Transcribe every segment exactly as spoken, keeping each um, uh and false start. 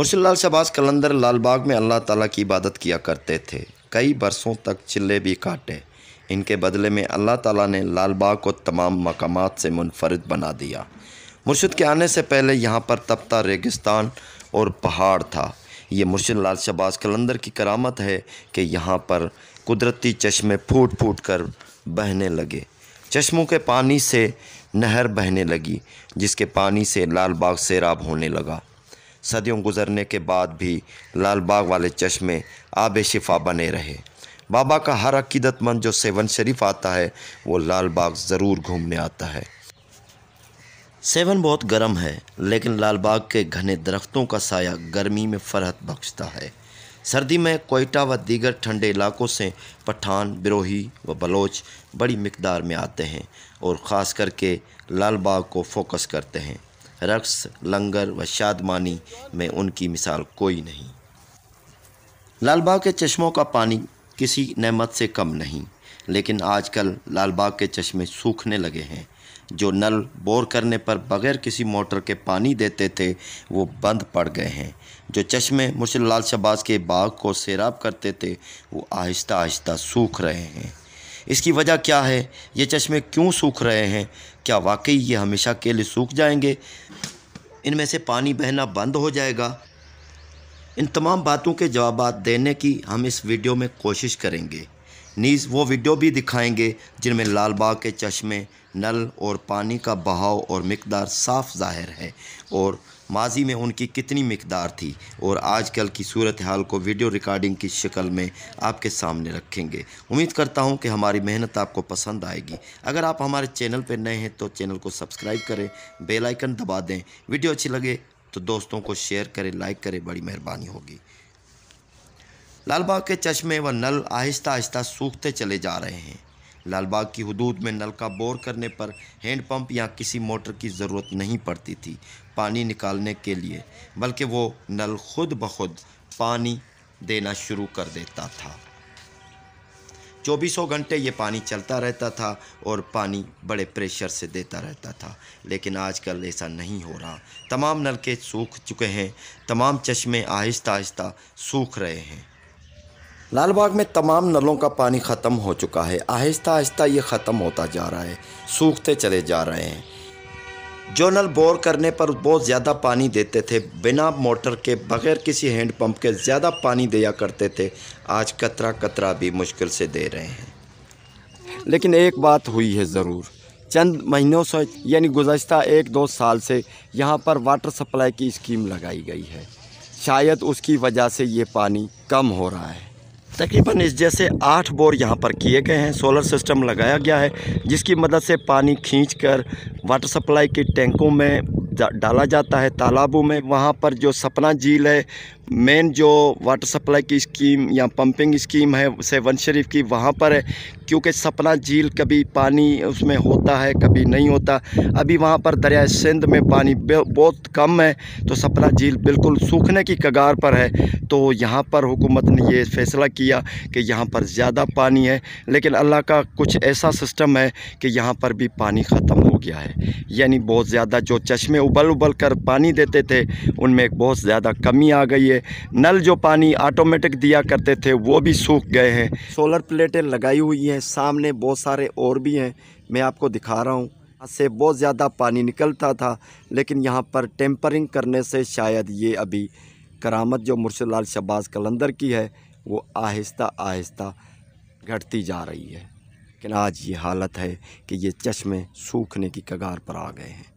मुर्शिद लाल शहबाज कलंदर लालबाग में अल्लाह ताला की इबादत किया करते थे। कई बरसों तक चिल्ले भी काटे। इनके बदले में अल्लाह ताला ने लालबाग को तमाम मकामात से मुनफरिद बना दिया। मुर्शिद के आने से पहले यहाँ पर तपता रेगिस्तान और पहाड़ था। ये मुर्शिद लाल शहबाज कलंदर की करामत है कि यहाँ पर कुदरती चश्मे फूट फूट कर बहने लगे। चश्मों के पानी से नहर बहने लगी, जिसके पानी से लालबाग सैराब होने लगा। सदियों गुजरने के बाद भी लालबाग वाले चश्मे आब शिफा बने रहे। बाबा का हर अकीदतमंद जो सेवन शरीफ आता है वो लालबाग ज़रूर घूमने आता है। सेवन बहुत गर्म है, लेकिन लालबाग के घने दरख्तों का साया गर्मी में फरहत बख्शता है। सर्दी में कोयटा व दीगर ठंडे इलाकों से पठान, बिरोही व बलोच बड़ी मिकदार में आते हैं और ख़ास करके लालबाग को फोकस करते हैं। रक्स, लंगर व शादमानी में उनकी मिसाल कोई नहीं। लालबाग के चश्मों का पानी किसी नेमत से कम नहीं, लेकिन आजकल लालबाग के चश्मे सूखने लगे हैं। जो नल बोर करने पर बग़ैर किसी मोटर के पानी देते थे वो बंद पड़ गए हैं। जो चश्मे मुर्शिद लाल शहबाज के बाग को सैराब करते थे वो आहिस्ता आहिस्ता सूख रहे हैं। इसकी वजह क्या है? ये चश्मे क्यों सूख रहे हैं? क्या वाकई ये हमेशा के लिए सूख जाएंगे? इनमें से पानी बहना बंद हो जाएगा? इन तमाम बातों के जवाब देने की हम इस वीडियो में कोशिश करेंगे। नीज़ वो वीडियो भी दिखाएंगे जिनमें लालबाग के चश्मे, नल और पानी का बहाव और मिकदार साफ ज़ाहिर है और माजी में उनकी कितनी मिकदार थी और आजकल की सूरत हाल को वीडियो रिकॉर्डिंग की शक्ल में आपके सामने रखेंगे। उम्मीद करता हूं कि हमारी मेहनत आपको पसंद आएगी। अगर आप हमारे चैनल पर नए हैं तो चैनल को सब्सक्राइब करें, बेल आइकन दबा दें। वीडियो अच्छी लगे तो दोस्तों को शेयर करें, लाइक करें, बड़ी मेहरबानी होगी। लालबाग के चश्मे व नल आहिस्ता आहिस्ता सूखते चले जा रहे हैं। लालबाग की हुदूद में नल का बोर करने पर हैंड पंप या किसी मोटर की ज़रूरत नहीं पड़ती थी पानी निकालने के लिए, बल्कि वो नल खुद ब खुद पानी देना शुरू कर देता था। चौबीसों घंटे ये पानी चलता रहता था और पानी बड़े प्रेशर से देता रहता था, लेकिन आजकल ऐसा नहीं हो रहा। तमाम नलके सूख चुके हैं, तमाम चश्मे आहिस्ता आहिस्ता सूख रहे हैं। लालबाग में तमाम नलों का पानी ख़त्म हो चुका है। आहिस्ता आहिस्ता ये ख़त्म होता जा रहा है, सूखते चले जा रहे हैं। जो नल बोर करने पर बहुत ज़्यादा पानी देते थे, बिना मोटर के बग़ैर किसी हैंड पंप के ज़्यादा पानी दिया करते थे, आज कतरा कतरा भी मुश्किल से दे रहे हैं। लेकिन एक बात हुई है ज़रूर, चंद महीनों से यानी गुज़श्ता एक दो साल से यहाँ पर वाटर सप्लाई की स्कीम लगाई गई है। शायद उसकी वजह से ये पानी कम हो रहा है। तकरीबन इस जैसे आठ बोर यहाँ पर किए गए हैं। सोलर सिस्टम लगाया गया है जिसकी मदद से पानी खींचकर वाटर सप्लाई के टैंकों में डाला जाता है, तालाबों में। वहाँ पर जो सपना झील है, मेन जो वाटर सप्लाई की स्कीम या पंपिंग स्कीम है सेवन शरीफ की, वहाँ पर है। क्योंकि सपना झील कभी पानी उसमें होता है, कभी नहीं होता। अभी वहाँ पर दरिया सिंध में पानी बहुत कम है, तो सपना झील बिल्कुल सूखने की कगार पर है। तो यहाँ पर हुकूमत ने ये फ़ैसला किया कि यहाँ पर ज़्यादा पानी है, लेकिन अल्लाह का कुछ ऐसा सिस्टम है कि यहाँ पर भी पानी ख़त्म हो गया है। यानी बहुत ज़्यादा जो चश्मे उबल उबल कर पानी देते थे उनमें बहुत ज़्यादा कमी आ गई है। नल जो पानी ऑटोमेटिक दिया करते थे वो भी सूख गए हैं। सोलर प्लेटें लगाई हुई हैं, सामने बहुत सारे और भी हैं, मैं आपको दिखा रहा हूँ। यहाँ से बहुत ज़्यादा पानी निकलता था, लेकिन यहाँ पर टेम्परिंग करने से शायद ये अभी करामत जो मुर्शिद लाल शहबाज कलंदर की है वो आहिस्ता आहिस्ता घटती जा रही है। लेकिन आज ये हालत है कि ये चश्मे सूखने की कगार पर आ गए हैं।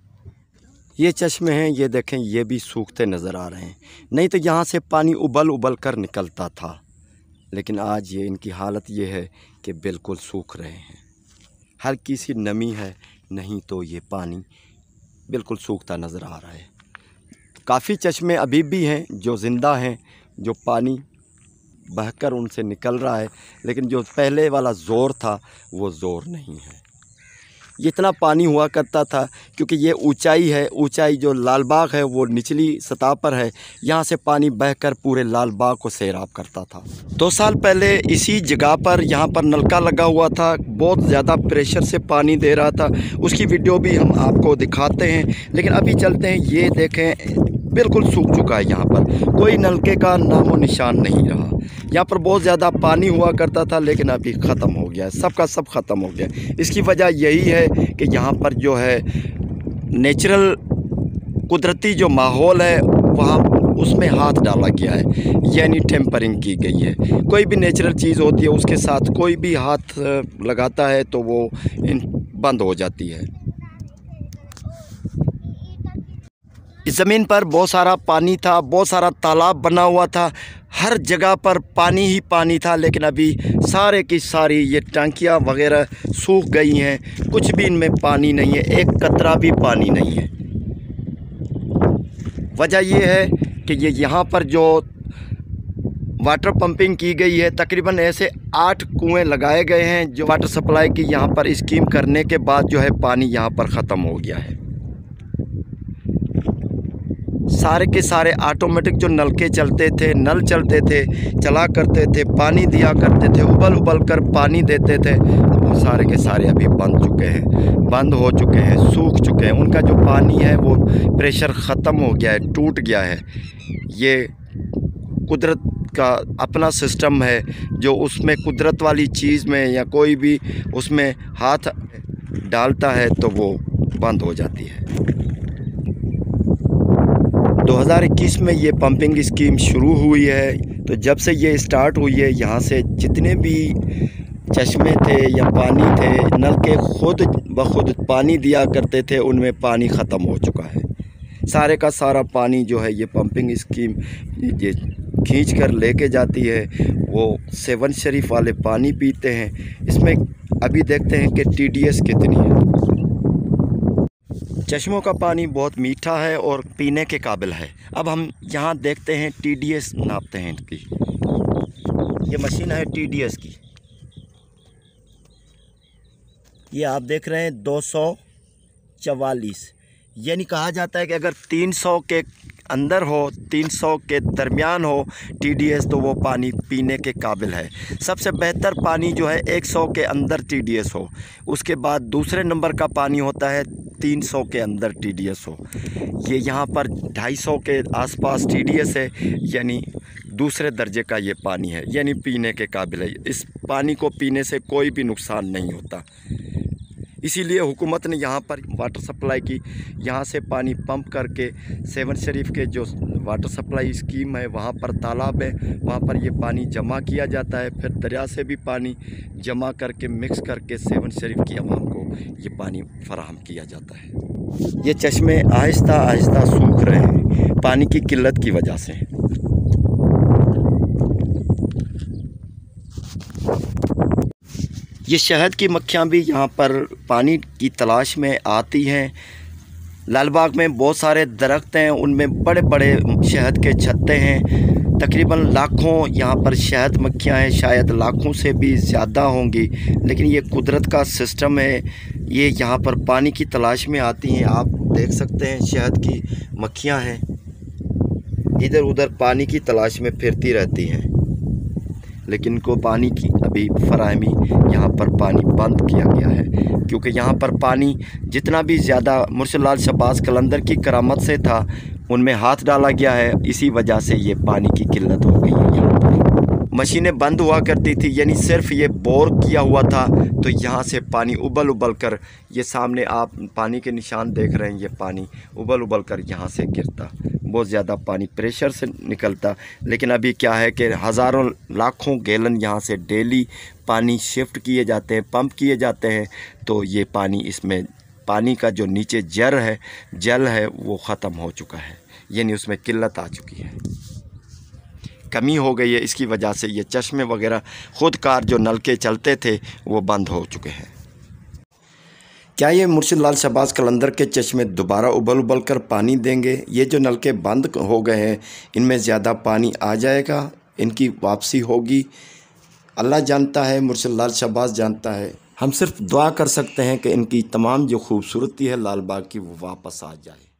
ये चश्मे हैं, ये देखें, ये भी सूखते नज़र आ रहे हैं। नहीं तो यहाँ से पानी उबल उबल कर निकलता था, लेकिन आज ये इनकी हालत ये है कि बिल्कुल सूख रहे हैं। हल्की सी नमी है, नहीं तो ये पानी बिल्कुल सूखता नज़र आ रहा है। काफ़ी चश्मे अभी भी हैं जो ज़िंदा हैं, जो पानी बहकर उनसे निकल रहा है, लेकिन जो पहले वाला ज़ोर था वो ज़ोर नहीं है। इतना पानी हुआ करता था क्योंकि ये ऊंचाई है, ऊंचाई जो लालबाग है वो निचली सतह पर है, यहाँ से पानी बहकर पूरे लालबाग को सैराब करता था। दो साल पहले इसी जगह पर यहाँ पर नलका लगा हुआ था, बहुत ज़्यादा प्रेशर से पानी दे रहा था, उसकी वीडियो भी हम आपको दिखाते हैं। लेकिन अभी चलते हैं, ये देखें बिल्कुल सूख चुका है। यहाँ पर कोई नलके का नामो निशान नहीं रहा। यहाँ पर बहुत ज़्यादा पानी हुआ करता था, लेकिन अभी ख़त्म हो गया है, सबका सब ख़त्म हो गया। इसकी वजह यही है कि यहाँ पर जो है नेचुरल कुदरती जो माहौल है वहाँ उसमें हाथ डाला गया है, यानी टेम्परिंग की गई है। कोई भी नेचुरल चीज़ होती है उसके साथ कोई भी हाथ लगाता है तो वो बंद हो जाती है। इस ज़मीन पर बहुत सारा पानी था, बहुत सारा तालाब बना हुआ था, हर जगह पर पानी ही पानी था, लेकिन अभी सारे की सारी ये टंकियाँ वगैरह सूख गई हैं, कुछ भी इनमें पानी नहीं है, एक कतरा भी पानी नहीं है। वजह ये है कि ये यहाँ पर जो वाटर पंपिंग की गई है, तकरीबन ऐसे आठ कुएं लगाए गए हैं जो वाटर सप्लाई की यहाँ पर स्कीम करने के बाद जो है पानी यहाँ पर ख़त्म हो गया है। सारे के सारे ऑटोमेटिक जो नलके चलते थे, नल चलते थे, चला करते थे, पानी दिया करते थे, उबल उबल कर पानी देते थे, वो सारे के सारे अभी बंद चुके हैं, बंद हो चुके हैं, सूख चुके हैं। उनका जो पानी है वो प्रेशर ख़त्म हो गया है, टूट गया है। ये कुदरत का अपना सिस्टम है, जो उसमें कुदरत वाली चीज़ में या कोई भी उसमें हाथ डालता है तो वो बंद हो जाती है। दो हज़ार इक्कीस में ये पंपिंग स्कीम शुरू हुई है, तो जब से ये स्टार्ट हुई है यहाँ से जितने भी चश्मे थे या पानी थे, नलके खुद ब खुद पानी दिया करते थे, उनमें पानी ख़त्म हो चुका है। सारे का सारा पानी जो है ये पंपिंग स्कीम ये खींच कर लेके जाती है, वो सेवन शरीफ वाले पानी पीते हैं। इसमें अभी देखते हैं कि टी डी एस कितनी है। चश्मों का पानी बहुत मीठा है और पीने के काबिल है। अब हम यहाँ देखते हैं टी डी एस नापते हैं इनकी। ये मशीन है टी डी एस की, ये आप देख रहे हैं दो सौ चवालीस, यानी कहा जाता है कि अगर तीन सौ के अंदर हो, तीन सौ के दरमियान हो टी डी एस तो वो पानी पीने के काबिल है। सबसे बेहतर पानी जो है एक सौ के अंदर टी डी एस हो, उसके बाद दूसरे नंबर का पानी होता है तीन सौ के अंदर टी डी एस हो। ये यहाँ पर ढाई सौ के आसपास टी डी एस है, यानी दूसरे दर्जे का ये पानी है, यानी पीने के काबिल है। इस पानी को पीने से कोई भी नुकसान नहीं होता। इसीलिए हुकूमत ने यहाँ पर वाटर सप्लाई की, यहाँ से पानी पंप करके सेवन शरीफ के जो वाटर सप्लाई स्कीम है वहाँ पर तालाब है, वहाँ पर ये पानी जमा किया जाता है, फिर दरिया से भी पानी जमा करके मिक्स करके सेवन शरीफ की आवाम को ये पानी फराहम किया जाता है। ये चश्मे आहिस्ता आहिस्ता सूख रहे हैं पानी की किल्लत की वजह से। ये शहद की मक्खियाँ भी यहाँ पर पानी की तलाश में आती हैं। लालबाग में बहुत सारे दरख्त हैं, उनमें बड़े बड़े शहद के छत्ते हैं। तकरीबन लाखों यहाँ पर शहद मक्खियाँ हैं, शायद लाखों से भी ज़्यादा होंगी, लेकिन ये कुदरत का सिस्टम है। ये यहाँ पर पानी की तलाश में आती हैं। आप देख सकते हैं शहद की मक्खियाँ हैं, इधर उधर पानी की तलाश में फिरती रहती हैं, लेकिन इनको पानी की अभी फराहमी यहाँ पर पानी बंद किया गया है, क्योंकि यहाँ पर पानी जितना भी ज़्यादा मुर्शिद लाल शहबाज कलंदर की करामत से था उनमें हाथ डाला गया है। इसी वजह से ये पानी की किल्लत हो गई है। यहाँ पर मशीनें बंद हुआ करती थी, यानी सिर्फ ये बोर किया हुआ था, तो यहाँ से पानी उबल उबल कर, ये सामने आप पानी के निशान देख रहे हैं, ये पानी उबल उबल कर यहाँ से गिरता, बहुत ज़्यादा पानी प्रेशर से निकलता। लेकिन अभी क्या है कि हज़ारों लाखों गैलन यहाँ से डेली पानी शिफ्ट किए जाते हैं, पंप किए जाते हैं, तो ये पानी इसमें पानी का जो नीचे जर है जल है वो ख़त्म हो चुका है, यानी उसमें किल्लत आ चुकी है, कमी हो गई है। इसकी वजह से ये चश्मे वगैरह ख़ुद कार जो नलके चलते थे वो बंद हो चुके हैं। क्या ये मुर्शिद लाल शहबाज कलंदर के चश्मे दोबारा उबल उबल कर पानी देंगे? ये जो नलके बंद हो गए हैं इनमें ज़्यादा पानी आ जाएगा, इनकी वापसी होगी? अल्लाह जानता है, मुर्शिद लाल शहबाज जानता है। हम सिर्फ दुआ कर सकते हैं कि इनकी तमाम जो खूबसूरती है लाल बाग की वो वापस आ जाए।